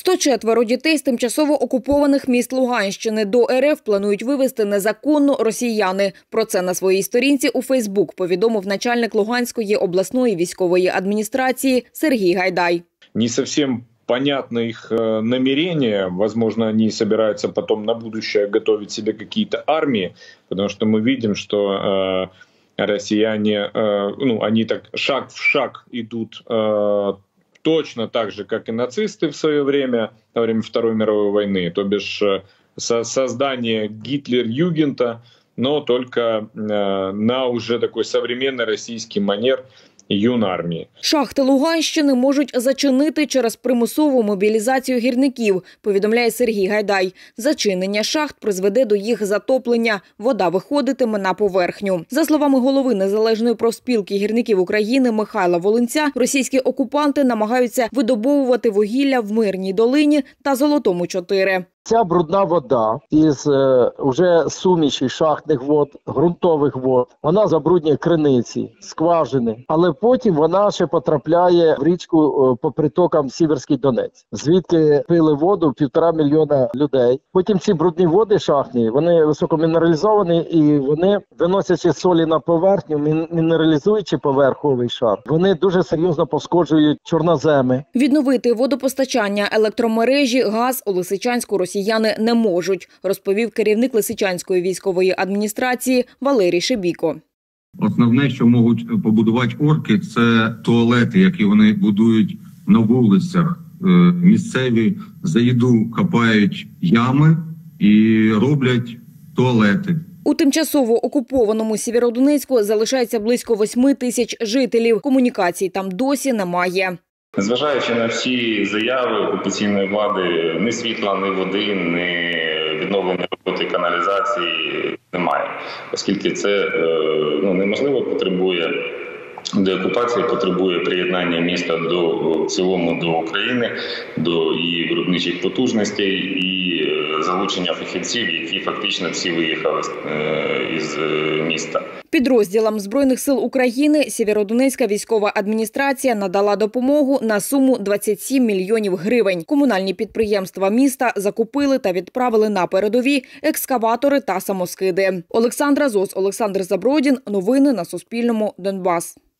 104 дітей з тимчасово окупованих міст Луганщини до РФ планують вивезти незаконно росіяни. Про це на своїй сторінці у Фейсбук повідомив начальник Луганської обласної військової адміністрації Сергій Гайдай. Не совсем понятно их намерения. Возможно, они собираются потом на будущее готовить себе какие-то армии, потому что мы видим, что россияне, они так шаг в шаг идут точно так же, как и нацисты в свое время, во время Второй мировой войны, то бишь создание Гитлер-Югента, но только на уже такой современный российский манер юнармії. Шахти Луганщини можуть зачинити через примусову мобілізацію гірників, повідомляє Сергій Гайдай. Зачинення шахт призведе до їх затоплення. Вода виходитиме на поверхню. За словами голови Незалежної профспілки гірників України Михайла Волинця, російські окупанти намагаються видобовувати вугілля в Мирній долині та Золотому 4. Ця брудна вода із уже суміші шахтних вод, ґрунтових вод, вона забруднює криниці, скважини, але потім вона ще потрапляє в річку по притокам Сіверський Донець, звідки пили воду 1,5 мільйона людей. Потім ці брудні води шахтні, вони високомінералізовані і вони, виносячи солі на поверхню, мінералізуючи поверховий шар, вони дуже серйозно пошкоджують чорноземи. Відновити водопостачання, електромережі, газ у Лисичанську росіяни не можуть, розповів керівник Лисичанської військової адміністрації Валерій Шебіко. Основне, що можуть побудувати орки, це туалети, які вони будують на вулицях. Місцеві за їду копають ями і роблять туалети. У тимчасово окупованому Сєвєродонецьку залишається близько 8 тисяч жителів. Комунікацій там досі немає. Незважаючи на всі заяви окупаційної влади, ні світла, ні води, ні відновлення роботи каналізації немає. Оскільки це неможливо, потребує деокупації, потребує приєднання міста в цілому до України, до її виробничих потужностей і залучення фахівців, які фактично всі виїхали із міста. Підрозділам Збройних сил України Сєвєродонецька військова адміністрація надала допомогу на суму 27 мільйонів гривень. Комунальні підприємства міста закупили та відправили на передові екскаватори та самоскиди. Олександра Зос, Олександр Забродін. Новини на Суспільному. Донбас.